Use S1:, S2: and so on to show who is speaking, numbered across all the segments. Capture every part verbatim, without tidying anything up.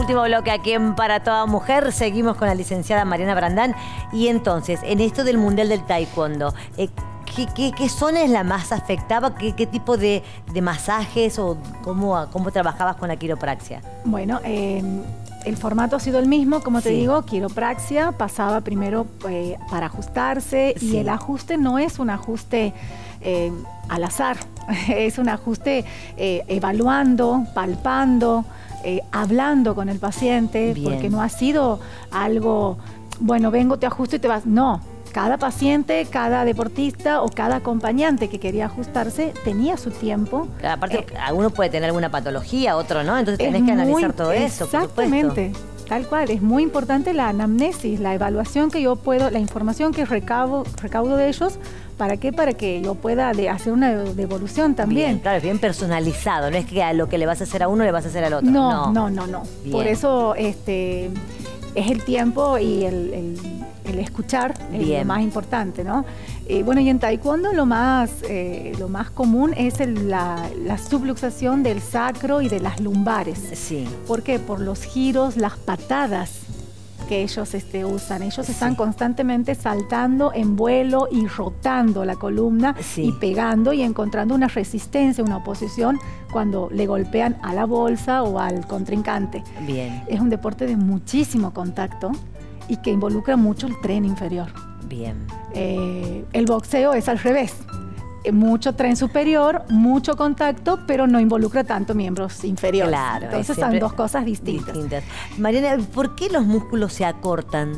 S1: último bloque aquí en Para Toda Mujer. Seguimos con la licenciada Mariana Brandán. Y entonces, en esto del Mundial del Taekwondo, eh, ¿qué, qué, qué zona es la más afectada? ¿Qué, qué tipo de, de masajes o cómo, cómo trabajabas con la quiropraxia?
S2: Bueno, eh, el formato ha sido el mismo, como te
S1: Sí.
S2: digo, quiropraxia pasaba primero eh, para ajustarse
S1: Sí.
S2: y el ajuste no es un ajuste eh, al azar, es un ajuste eh, evaluando, palpando, eh, hablando con el paciente,
S1: Bien.
S2: porque no ha sido algo, bueno, vengo, te ajusto y te vas, no. Cada paciente, cada deportista o cada acompañante que quería ajustarse tenía su tiempo.
S1: Aparte,
S2: Eh,
S1: alguno puede tener alguna patología, otro no, entonces tenés
S2: es
S1: que analizar
S2: muy-
S1: todo eso, por supuesto.
S2: Exactamente, tal cual. Es muy importante la anamnesis, la evaluación que yo puedo, la información que recaudo, recaudo de ellos. ¿Para qué? Para que yo pueda de- hacer una devolución también.
S1: Bien, claro, es bien personalizado, no es que a lo que le vas a hacer a uno le vas a hacer al otro.
S2: No, no, no, no.
S1: Bien.
S2: Por eso este, es el tiempo y el, el- el escuchar es
S1: Bien.
S2: lo más importante, ¿no? Eh, bueno, y en taekwondo lo más, eh, lo más común es el- la, la subluxación del sacro y de las lumbares.
S1: Sí,
S2: ¿Por qué? Por los giros, las patadas que ellos este, usan. Ellos
S1: Sí.
S2: están constantemente saltando en vuelo y rotando la columna
S1: Sí.
S2: y pegando y encontrando una resistencia, una oposición cuando le golpean a la bolsa o al contrincante.
S1: bien,
S2: Es un deporte de muchísimo contacto y que involucra mucho el tren inferior.
S1: bien.
S2: Eh, el boxeo es al revés. Eh, Mucho tren superior, mucho contacto, pero no involucra tanto miembros inferiores.
S1: Claro, es
S2: Entonces
S1: siempre
S2: son dos cosas distintas.
S1: distintas. Mariana, ¿por qué los músculos se acortan?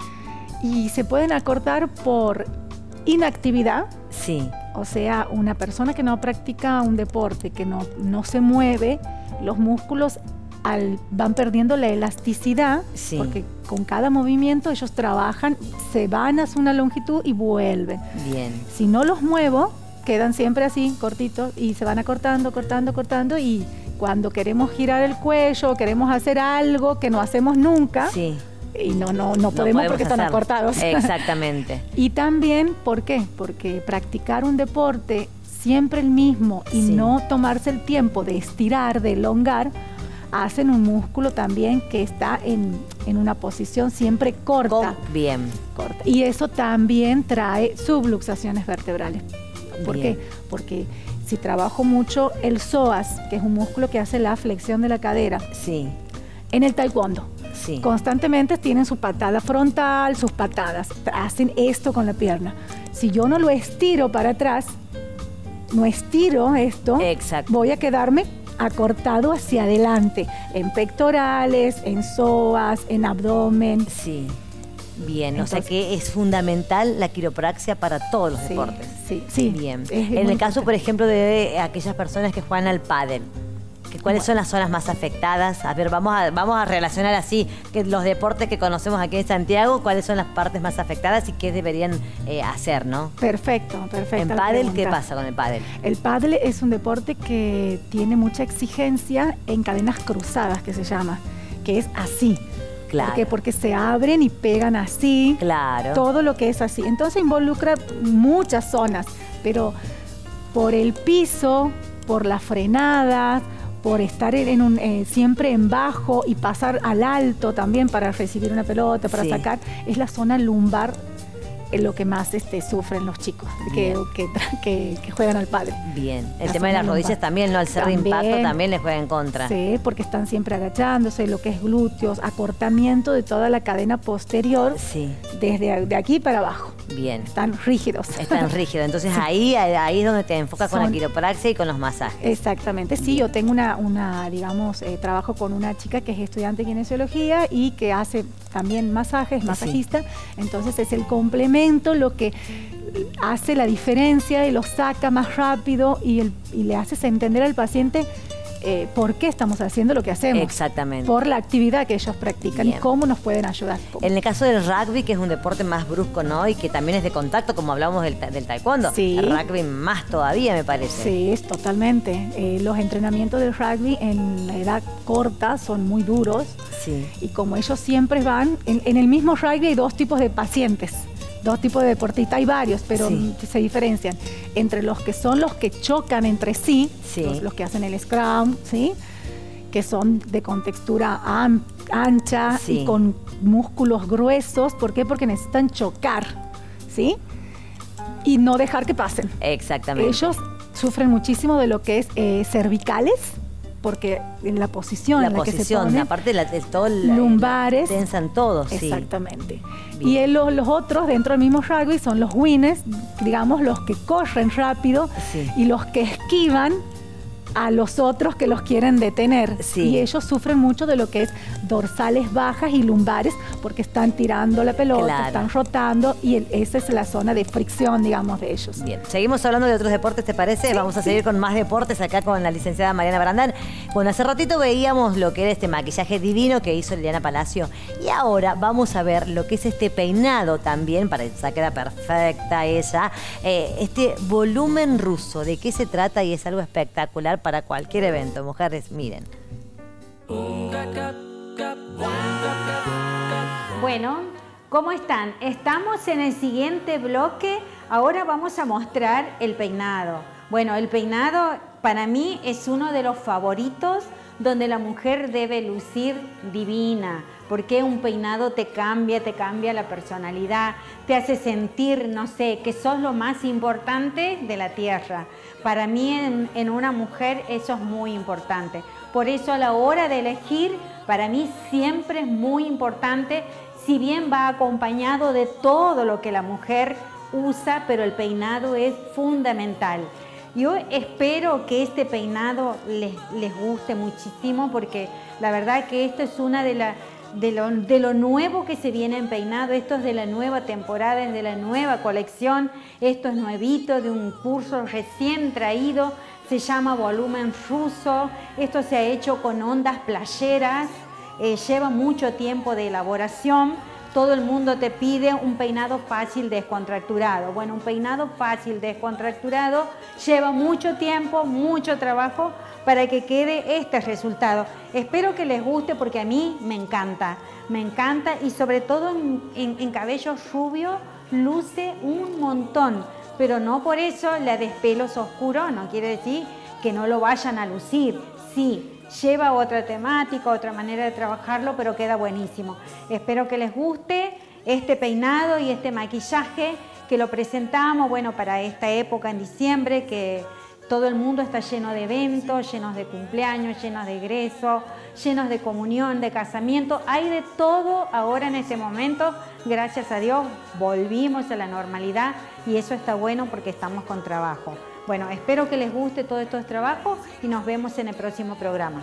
S2: Y se pueden acortar por inactividad,
S1: Sí,
S2: o sea, una persona que no practica un deporte, que no, no se mueve, los músculos al- van perdiendo la elasticidad,
S1: Sí.
S2: porque con cada movimiento ellos trabajan, se van hacia una longitud y vuelven.
S1: bien.
S2: Si no los muevo, quedan siempre así, cortitos, y se van acortando, cortando, cortando, y cuando queremos girar el cuello, queremos hacer algo que no hacemos nunca,
S1: Sí.
S2: y no, no, no podemos porque están
S1: hacerlo.
S2: acortados.
S1: Exactamente.
S2: Y también, ¿por qué? Porque practicar un deporte siempre el mismo y
S1: Sí.
S2: no tomarse el tiempo de estirar, de elongar, hacen un músculo también que está en, en una posición siempre corta,
S1: Con- bien.
S2: corta. Y eso también trae subluxaciones vertebrales. ¿Por
S1: Bien.
S2: qué? Porque si trabajo mucho el psoas, que es un músculo que hace la flexión de la cadera,
S1: Sí,
S2: en el taekwondo,
S1: sí.
S2: constantemente tienen su patada frontal, sus patadas, hacen esto con la pierna. Si yo no lo estiro para atrás, no estiro esto,
S1: Exacto.
S2: voy a quedarme acortado hacia adelante, en pectorales, en psoas, en abdomen.
S1: Sí. Bien, o
S2: Entonces-
S1: sea que es fundamental la quiropraxia para todos los
S2: Sí,
S1: deportes.
S2: sí, sí.
S1: Bien.
S2: Es
S1: En
S2: muy
S1: el caso, por
S2: importante.
S1: ejemplo, de aquellas personas que juegan al pádel, que ¿cuáles son las zonas más afectadas? A ver, vamos a, vamos a relacionar así que los deportes que conocemos aquí en Santiago, ¿cuáles son las partes más afectadas y qué deberían eh, hacer, no?
S2: Perfecto, perfecto.
S1: En
S2: la
S1: pádel, ¿qué
S2: pregunta.
S1: pasa con el pádel?
S2: El pádel es un deporte que tiene mucha exigencia en cadenas cruzadas, que se llama, que es así.
S1: Claro.
S2: ¿Por qué? Porque se abren y pegan así.
S1: Claro.
S2: Todo lo que es así. Entonces involucra muchas zonas, pero por el piso, por la frenada, por estar en un, eh, siempre en bajo y pasar al alto también para recibir una pelota, para
S1: Sí.
S2: sacar, es la zona lumbar eh, lo que más este, sufren los chicos que,
S1: Bien.
S2: que, que- que juegan al pádel.
S1: Bien. El
S2: La
S1: tema de
S2: zona
S1: las rodillas
S2: lumbar.
S1: también, ¿no? Al ser de
S2: También.
S1: impacto también les juega en contra.
S2: Sí, porque están siempre agachándose, lo que es glúteos, acortamiento de toda la cadena posterior
S1: Sí.
S2: desde de aquí para abajo.
S1: Bien.
S2: Están rígidos.
S1: Están rígidos. Entonces ahí, ahí es donde te enfocas con la
S2: Son-
S1: quiropraxia y con los masajes.
S2: Exactamente, sí, yo tengo una, una digamos, eh, trabajo con una chica que es estudiante de kinesiología y que hace también masajes,
S1: Sí.
S2: masajista, entonces es el complemento lo que hace la diferencia y lo saca más rápido y, el- y le haces entender al paciente eh, por qué estamos haciendo lo que hacemos.
S1: Exactamente.
S2: Por la actividad que ellos practican
S1: Bien.
S2: y cómo nos pueden ayudar.
S1: En el caso del rugby, que es un deporte más brusco, ¿no? Y que también es de contacto, como hablamos del, ta- del taekwondo.
S2: Sí.
S1: El rugby más todavía, me parece.
S2: Sí, es totalmente. Eh, los entrenamientos del rugby en la edad corta son muy duros.
S1: Sí.
S2: Y como ellos siempre van, en, en el mismo rugby hay dos tipos de pacientes, dos tipos de deportistas, hay varios, pero
S1: Sí.
S2: mm, se diferencian entre los que son los que chocan entre sí,
S1: Sí.
S2: los, los que hacen el scrum, ¿sí? que que son de contextura am- ancha
S1: Sí.
S2: y con músculos gruesos. ¿Por qué? Porque necesitan chocar, ¿sí? Y no dejar que pasen.
S1: Exactamente.
S2: Ellos sufren muchísimo de lo que es eh, cervicales, porque en la posición
S1: la
S2: en la que se
S1: posición,
S2: pone,
S1: aparte la, de todo el,
S2: lumbares,
S1: tensan todos, sí.
S2: exactamente.
S1: Bien.
S2: Y el- los, los otros dentro del mismo rugby son los winners, digamos los que corren rápido
S1: Sí.
S2: y los que esquivan a los otros que los quieren detener.
S1: Sí.
S2: Y ellos sufren mucho de lo que es dorsales bajas y lumbares porque están tirando la pelota,
S1: Claro.
S2: están rotando y el- esa es la zona de fricción, digamos, de ellos.
S1: Bien, seguimos hablando de otros deportes, ¿te parece?
S2: Sí,
S1: Vamos a
S2: sí.
S1: seguir con más deportes acá con la licenciada Mariana Brandán. Bueno, hace ratito veíamos lo que era este maquillaje divino que hizo Liliana Palacio y ahora vamos a ver lo que es este peinado también, para que queda perfecta ella, eh, este volumen ruso, ¿de qué se trata? Y es algo espectacular para cualquier evento. Mujeres, miren.
S3: Bueno, ¿cómo están? Estamos en el siguiente bloque. Ahora vamos a mostrar el peinado. Bueno, el peinado para mí es uno de los favoritos donde la mujer debe lucir divina, porque un peinado te cambia, te cambia la personalidad, te hace sentir, no sé, que sos lo más importante de la tierra. Para mí en, en una mujer eso es muy importante. Por eso a la hora de elegir, para mí siempre es muy importante, si bien va acompañado de todo lo que la mujer usa, pero el peinado es fundamental. Yo espero que este peinado les, les guste muchísimo porque la verdad que esto es una de las de lo, de lo nuevo que se viene en peinado. Esto es de la nueva temporada, es de la nueva colección. Esto es nuevito, de un curso recién traído. Se llama volumen ruso. Esto se ha hecho con ondas playeras. Eh, lleva mucho tiempo de elaboración. Todo el mundo te pide un peinado fácil descontracturado. Bueno, un peinado fácil descontracturado lleva mucho tiempo, mucho trabajo para que quede este resultado. Espero que les guste porque a mí me encanta. Me encanta y sobre todo en, en, en cabello rubio luce un montón. Pero no por eso la de pelos oscuros, no quiere decir que no lo vayan a lucir. Sí. Lleva otra temática, otra manera de trabajarlo, pero queda buenísimo. Espero que les guste este peinado y este maquillaje que lo presentamos, bueno, para esta época en diciembre, que todo el mundo está lleno de eventos, llenos de cumpleaños, llenos de egresos, llenos de comunión, de casamiento. Hay de todo ahora en este momento. Gracias a Dios volvimos a la normalidad y eso está bueno porque estamos con trabajo. Bueno, espero que les guste todo estos trabajos y nos vemos en el próximo programa.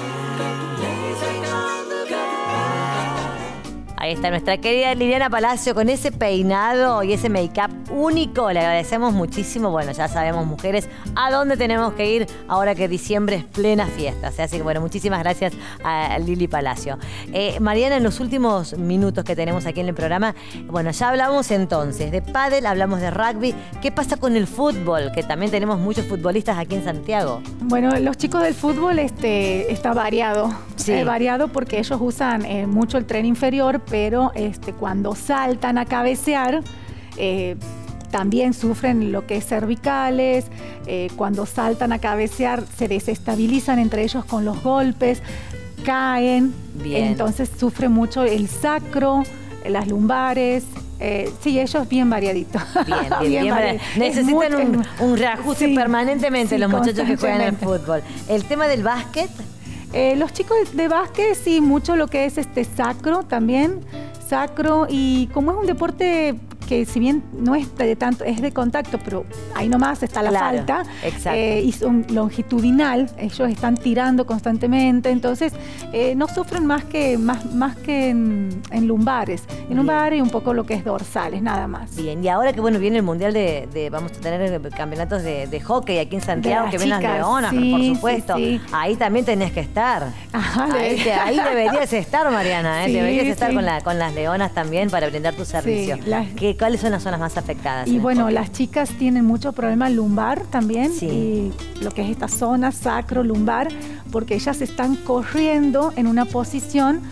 S1: Ahí está nuestra querida Liliana Palacio con ese peinado y ese make-up único. Le agradecemos muchísimo. Bueno, ya sabemos, mujeres, a dónde tenemos que ir ahora que diciembre es plena fiesta. Así que, bueno, muchísimas gracias a Lili Palacio. Eh, Mariana, en los últimos minutos que tenemos aquí en el programa, bueno, ya hablamos entonces de pádel, hablamos de rugby. ¿Qué pasa con el fútbol? Que también tenemos muchos futbolistas aquí en Santiago.
S2: Bueno, los chicos del fútbol este, está variado.
S1: Sí.
S2: Eh, variado porque ellos usan eh, mucho el tren inferior, pero este, cuando saltan a cabecear, eh, también sufren lo que es cervicales. Eh, cuando saltan a cabecear, se desestabilizan entre ellos con los golpes, caen.
S1: Bien.
S2: Entonces sufre mucho el sacro, las lumbares. Eh, sí, ellos bien variaditos.
S1: Bien, bien, bien.
S2: variadi-
S1: Necesitan
S2: es
S1: un,
S2: muy-
S1: un reajuste
S2: sí,
S1: permanentemente
S2: sí,
S1: los muchachos que juegan al
S2: constantemente.
S1: fútbol. El tema del básquet.
S2: Eh, los chicos de básquet, sí, mucho lo que es este sacro también, sacro, y como es un deporte que si bien no es de tanto, es de contacto, pero ahí nomás está la
S1: Claro,
S2: falta,
S1: exacto.
S2: eh, y son longitudinal, ellos están tirando constantemente, entonces eh, no sufren más que, más, más que en, en lumbares, en
S1: Bien.
S2: lumbares y un poco lo que es dorsales, nada más.
S1: Bien, y ahora que bueno viene el mundial de, de vamos a tener campeonatos de, de hockey aquí en Santiago,
S2: las
S1: que ven las
S2: chicas,
S1: leonas,
S2: sí,
S1: por
S2: sí,
S1: supuesto.
S2: sí.
S1: Ahí también tenés que estar.
S2: Ajá,
S1: Ahí,
S2: de-
S1: te- ahí deberías estar, Mariana, ¿eh?
S2: Sí,
S1: deberías estar
S2: sí.
S1: con, la, con las leonas también para brindar tu servicio.
S2: las-
S1: ¿Qué, ¿Cuáles son las zonas más afectadas? en
S2: Y
S1: el
S2: bueno,
S1: hockey?
S2: las chicas tienen mucho problema lumbar también,
S1: Sí.
S2: y lo que es esta zona sacro-lumbar, porque ellas están corriendo en una posición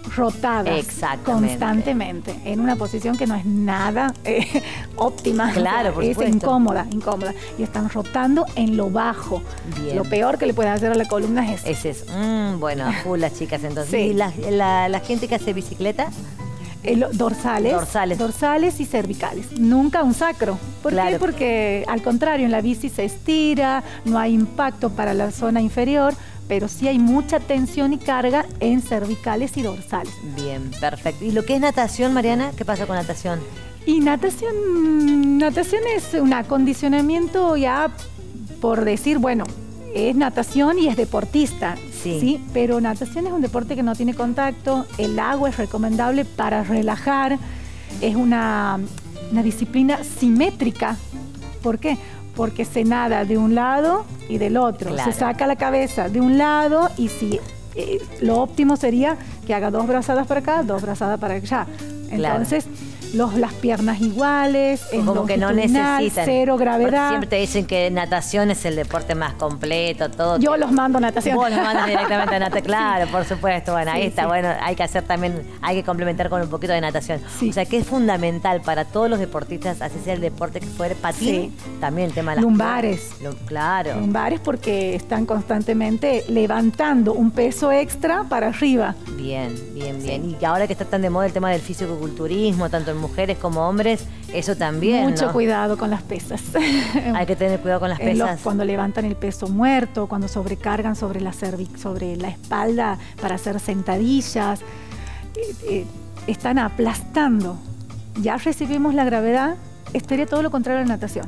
S2: rotadas
S1: Exactamente.
S2: constantemente en una posición que no es nada eh, óptima.
S1: Claro, por
S2: es
S1: supuesto.
S2: incómoda, incómoda. Y están rotando en lo bajo.
S1: Bien.
S2: Lo peor que le puedes hacer a la columna es eso.
S1: Ese es, mm, bueno, a full las chicas entonces.
S2: Sí.
S1: ¿Y la, la, la gente que hace bicicleta?
S2: El, dorsales,
S1: Dorsales.
S2: dorsales y cervicales. Nunca un sacro. ¿Por
S1: Claro.
S2: qué? Porque al contrario, en la bici se estira, no hay impacto para la zona inferior, pero sí hay mucha tensión y carga en cervicales y dorsales.
S1: Bien, perfecto. ¿Y lo que es natación, Mariana? ¿Qué pasa con natación?
S2: Y natación, natación es un acondicionamiento ya por decir, bueno, es natación y es deportista.
S1: Sí.
S2: Pero natación es un deporte que no tiene contacto, el agua es recomendable para relajar, es una, una disciplina simétrica. ¿Por qué? Porque se nada de un lado y del otro,
S1: Claro.
S2: se saca la cabeza de un lado y si eh, lo óptimo sería que haga dos brazadas para acá, dos brazadas para allá. Entonces, los, las piernas iguales, en
S1: Como que no
S2: longitudinal,
S1: necesitan.
S2: cero
S1: Porque
S2: gravedad.
S1: siempre te dicen que natación es el deporte más completo, todo.
S2: Yo los mando a natación.
S1: Vos los mandas directamente a natación, claro, por supuesto. Bueno, ahí
S2: Sí,
S1: está,
S2: sí.
S1: bueno, hay que hacer también, hay que complementar con un poquito de natación.
S2: Sí.
S1: O sea, que es fundamental para todos los deportistas, así sea el deporte que fuere, patín,
S2: Sí.
S1: también el tema de las
S2: Lumbares.
S1: Lo- claro.
S2: Lumbares porque están constantemente levantando un peso extra para arriba.
S1: Bien, bien, bien. Y ahora que está tan de moda el tema del fisicoculturismo, tanto en mujeres como hombres, eso también,
S2: Mucho
S1: ¿no?
S2: cuidado con las pesas.
S1: Hay que tener cuidado con las
S2: En los-
S1: pesas.
S2: cuando levantan el peso muerto, cuando sobrecargan sobre la cervic, sobre la espalda para hacer sentadillas, eh, eh, están aplastando. Ya recibimos la gravedad, estaría todo lo contrario a la natación.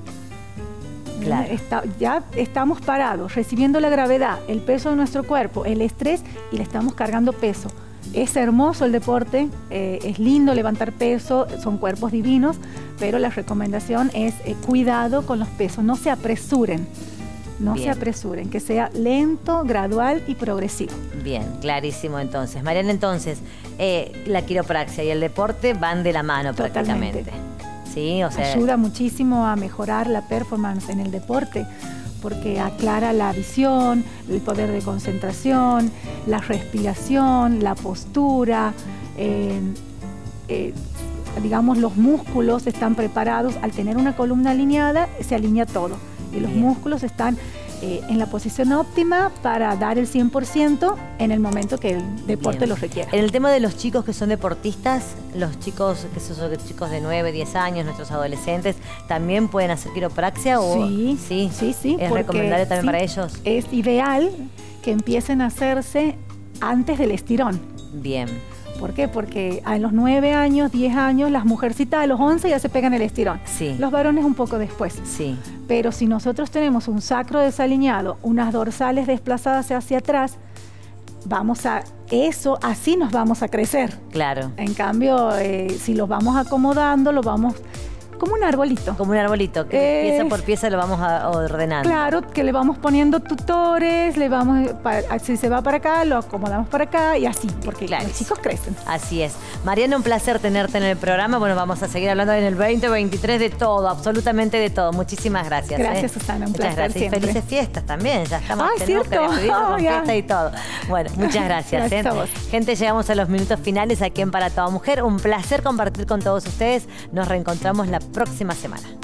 S1: Claro.
S2: Está- ya estamos parados, recibiendo la gravedad, el peso de nuestro cuerpo, el estrés y le estamos cargando peso. Es hermoso el deporte, eh, es lindo levantar peso, son cuerpos divinos, pero la recomendación es eh, cuidado con los pesos, no se apresuren, no
S1: Bien.
S2: se apresuren, que sea lento, gradual y progresivo.
S1: Bien, clarísimo entonces. Mariana, entonces, eh, la quiropraxia y el deporte van de la mano
S2: Totalmente.
S1: prácticamente. Sí, o sea,
S2: Ayuda muchísimo a mejorar la performance en el deporte porque aclara la visión, el poder de concentración, la respiración, la postura, eh, eh, digamos los músculos están preparados, al tener una columna alineada se alinea todo y los
S1: Bien.
S2: músculos están eh, en la posición óptima para dar el cien por ciento en el momento que el deporte
S1: bien.
S2: lo requiera.
S1: En el tema de los chicos que son deportistas, los chicos que son chicos de nueve, diez años, nuestros adolescentes, ¿también pueden hacer quiropraxia? O,
S2: Sí,
S1: sí,
S2: sí, sí.
S1: ¿Es
S2: porque
S1: recomendable también
S2: sí,
S1: para ellos?
S2: Es ideal que empiecen a hacerse antes del estirón.
S1: Bien,
S2: ¿Por qué? Porque a los nueve años, diez años, las mujercitas a los once ya se pegan el estirón.
S1: sí,
S2: Los varones un poco después.
S1: sí,
S2: Pero si nosotros tenemos un sacro desalineado, unas dorsales desplazadas hacia atrás, vamos a eso, así nos vamos a crecer.
S1: claro.
S2: En cambio, eh, si los vamos acomodando, lo vamos como un arbolito.
S1: Como un arbolito, que
S2: Eh,
S1: pieza por pieza lo vamos a, ordenando.
S2: Claro, que le vamos poniendo tutores, le vamos, pa- si se va para acá, lo acomodamos para acá y así, porque
S1: Claro.
S2: los chicos crecen.
S1: Así es. Mariana, un placer tenerte en el programa. Bueno, vamos a seguir hablando en el veinte veintitrés de todo, absolutamente de todo. Muchísimas gracias.
S2: Gracias,
S1: ¿eh?
S2: Susana, un
S1: muchas
S2: placer
S1: gracias.
S2: siempre.
S1: Y felices fiestas también. Ya estamos
S2: Ay,
S1: tenemos que
S2: ¿cierto?
S1: despedirnos con
S2: Oh, ya.
S1: fiesta y todo. Bueno, muchas gracias.
S2: Gracias
S1: ¿eh?
S2: a vos.
S1: Gente, llegamos a los minutos finales aquí en Para Toda Mujer. Un placer compartir con todos ustedes. Nos reencontramos la próxima semana.